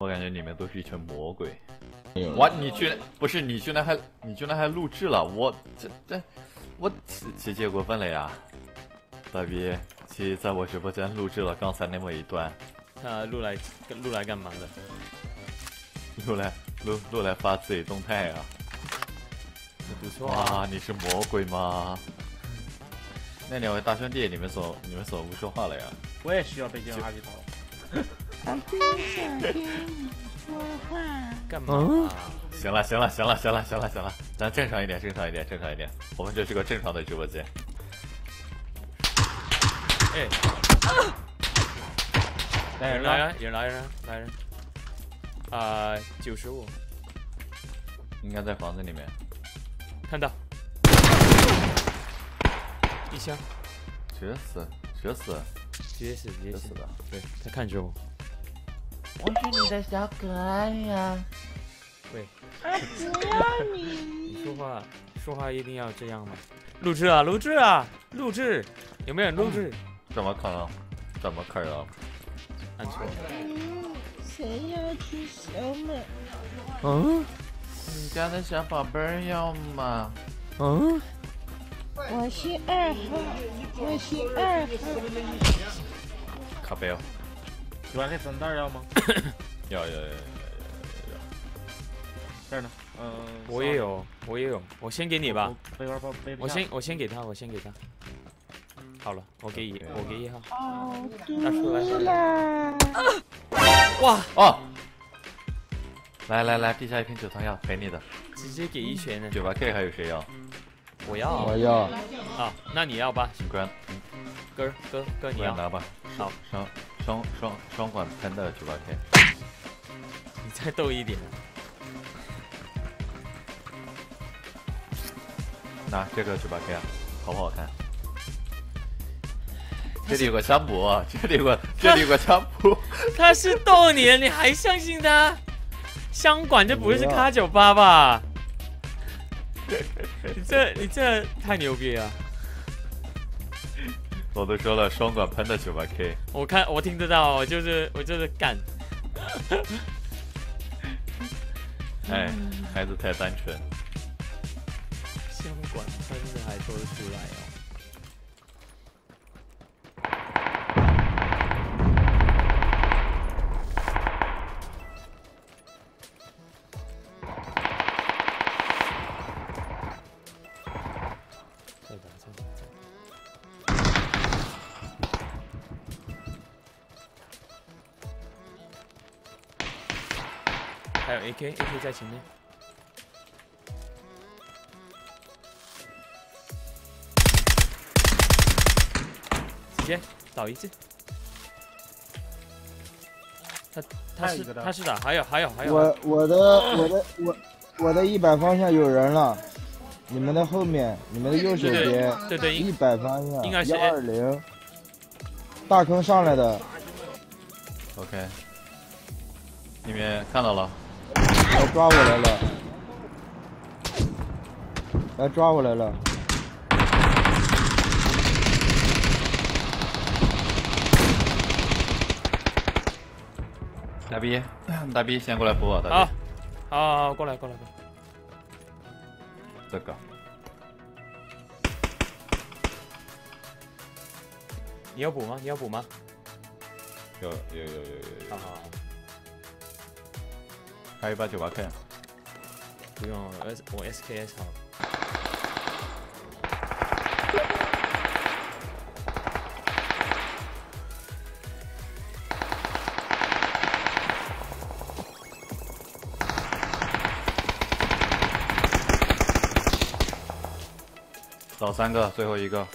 我感觉你们都是一群魔鬼。哇，你居然还录制了，我姐过分了呀！大逼，在我直播间录制了刚才那么一段。 他录来干嘛的？ 录来发自己动态啊！ 不错啊。 哇，你是魔鬼吗？那两位大兄弟，你们怎么不说话了呀？ 我也需要被进垃圾桶。 我不想跟你说话。 干嘛？ 行了，咱正常一点。我们这是个正常的直播间。 哎， 来人来人！95， 应该在房子里面。 看到，一枪， 直死的。 对，他看着我。 我是你的小可爱呀。 喂， 不要你。 你说话一定要这样吗？录制，有没有人录制？ 怎么可能？ 按错。 谁要吃小美？ 你家的小宝贝儿要吗？ 我是2号。 卡贝尔。 喜欢黑散弹要吗？ 要。 这儿呢？ 我也有，我先给你吧。我先给他。好了，我给1号。 好毒啦！ 哇哦！来，地下一瓶止疼药，赔你的。 直接给1拳呢。 98K 还有谁要？ 我要。啊，那你要吧。哥你要拿吧。 好。 双管喷的98K。 你再逗一点。 那这个98K 啊，好不好看？这里有个香补，这里有个香补。 他是逗你的，你还相信他？香管这不是卡98吧？你这太牛逼了！ 我都说了，双管喷的98K。 我听得到，我就是干。 哎，孩子太单纯。 香管喷的还说得出来哦。还有 AK 在前面。直接倒一只。他是打，还有。 我的100方向有人了，你们的后面，你们的右手边， 对 100方向， 应该是 120，大坑上来的。 OK， 你们看到了。 来抓我来了。 大 B 先过来扶我。大 B 好，过来。 这个。 你要补吗？ 有。 好。 还有一把98K。 不用，我 SKS 好。 倒3个，最后一个。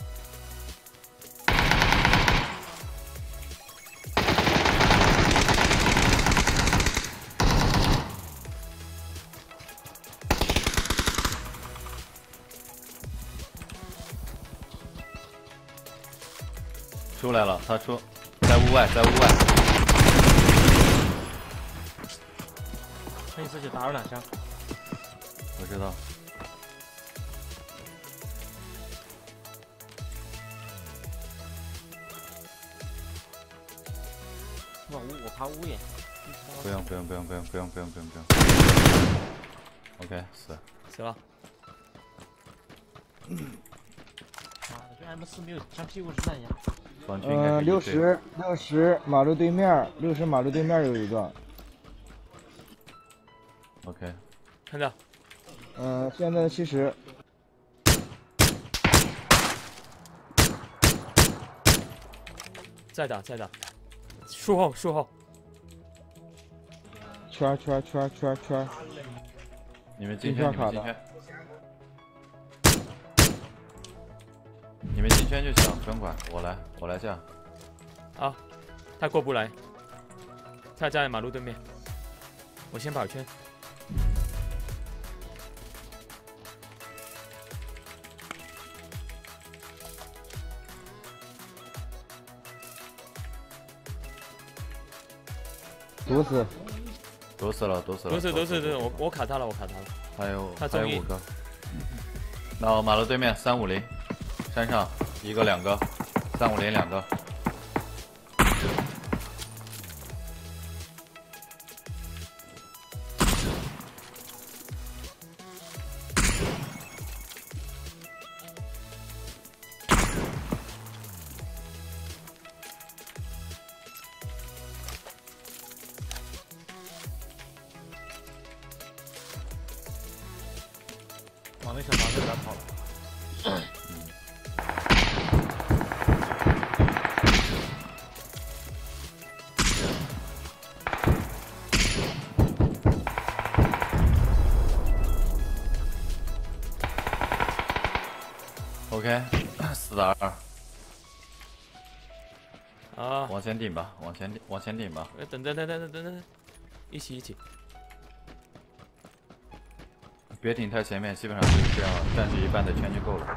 出来了，他出，在屋外。 那你自己打了2枪。 我知道。 我爬屋檐。 不用。OK， 死了。 妈的，这 M4没有像屁股是那样。 60马路对面，60马路对面有一个。 OK， 看到。 现在70。 再打。树后。 圈。 你们进圈，你们进圈就抢分管，我来架。 啊，他过不来，他在马路对面，我先跑圈。 堵死了， 我卡他了， 还有5个。那马路对面350，山上1个2个，350 2个。 往那小房子里边跑了。 OK， 4-2。 啊， 往前顶吧，往前顶吧。 等，一起。 别顶太前面，基本上就是这样，占据一半的圈就够了。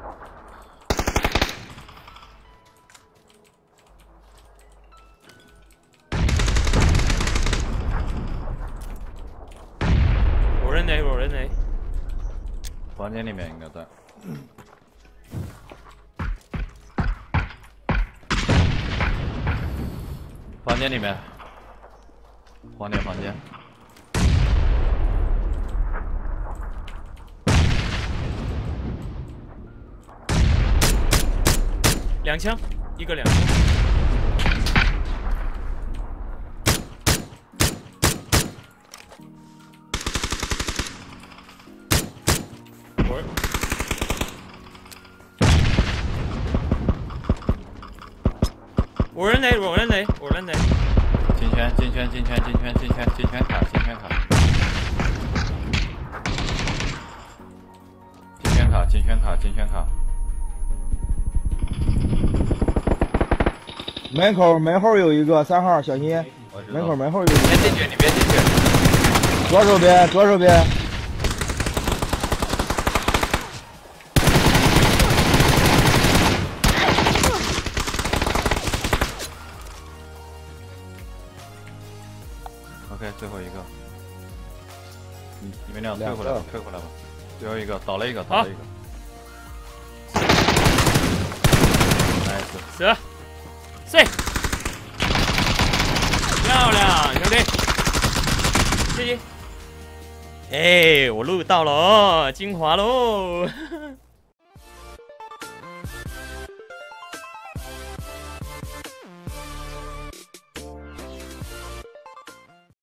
我人呢？ 房间里面应该在。房间里面，黄点房间。 2枪，一个2枪。我人雷。进圈卡。进圈卡。 门后有一个3号，小心！门后有一个。 你别进去。 左手边。 OK， 最后一个。你们俩退回来吧。最后一个倒了一个。 nice， 死。碎，漂亮，兄弟，谢谢。哎，我录到了哦，精华喽。